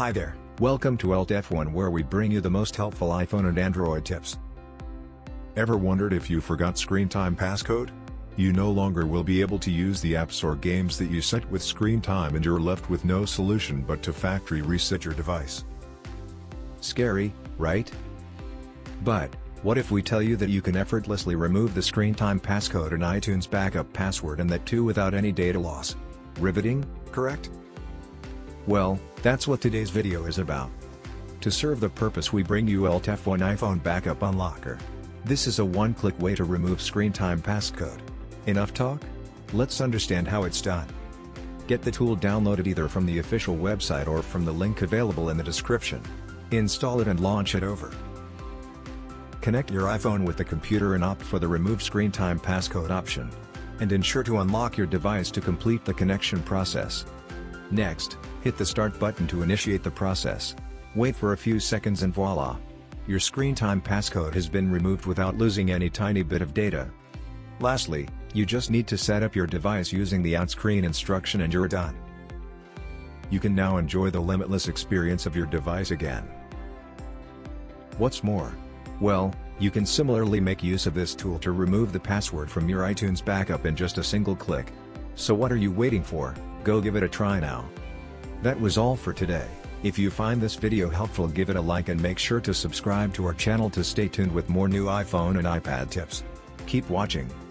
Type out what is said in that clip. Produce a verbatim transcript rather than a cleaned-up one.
Hi there, welcome to UltFone, where we bring you the most helpful iPhone and Android tips. Ever wondered if you forgot screen time passcode? You no longer will be able to use the apps or games that you set with screen time, and you're left with no solution but to factory reset your device. Scary, right? But what if we tell you that you can effortlessly remove the screen time passcode and iTunes backup password, and that too without any data loss? Riveting, correct? Well, that's what today's video is about. To serve the purpose, we bring you UltFone iPhone Backup Unlocker. This is a one-click way to remove screen time passcode. Enough talk? Let's understand how it's done. Get the tool downloaded either from the official website or from the link available in the description. Install it and launch it over. Connect your iPhone with the computer and opt for the Remove Screen Time Passcode option. And ensure to unlock your device to complete the connection process. Next, hit the Start button to initiate the process. Wait for a few seconds and voila! Your screen time passcode has been removed without losing any tiny bit of data. Lastly, you just need to set up your device using the on-screen instruction and you're done. You can now enjoy the limitless experience of your device again. What's more? Well, you can similarly make use of this tool to remove the password from your iTunes backup in just a single click. So what are you waiting for? Go give it a try now. That was all for today. If you find this video helpful, give it a like and make sure to subscribe to our channel to stay tuned with more new iPhone and iPad tips. Keep watching.